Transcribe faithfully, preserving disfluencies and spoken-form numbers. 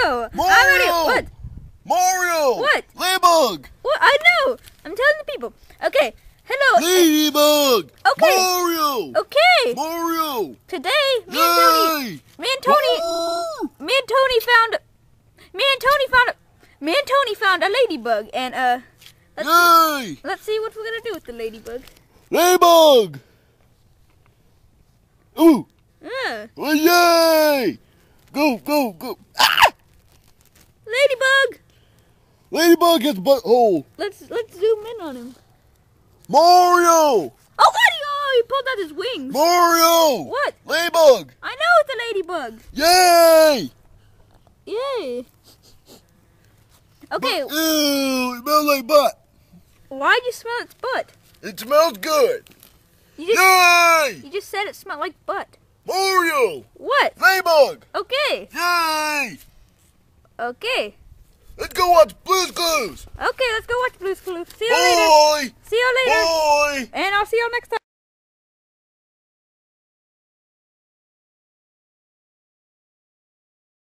know. Mario! I already, what? Mario! What? Ladybug! What? I know. I'm telling the people. Okay. Hello. Ladybug! Okay. Mario! Okay. Mario! Today, me and Tony, Yay! me and Tony, Woo! me and Tony found, me and Tony found, a, me and Tony found a ladybug, and uh, let's Yay! see, let's see what we're gonna do with the ladybug. Ladybug! Ooh! Uh, Oh, yay! Go, go, go! Ah! ladybug. Ladybug gets butthole! Let's let's zoom in on him. Mario! Oh, what? Oh, he pulled out his wings. Mario! What? Ladybug! I know it's a ladybug. Yay! Yay. Okay. But, ew, it smells like butt. Why'd you smell its butt? It smells good. You just Yay! you just said it smelled like butt. Mario! What? Ladybug! Okay. Yay! Okay. Let's go watch Blue's Clues. Okay, let's go watch Blue's Clues. See you later. Bye! See you later. Bye! And I'll see y'all next time.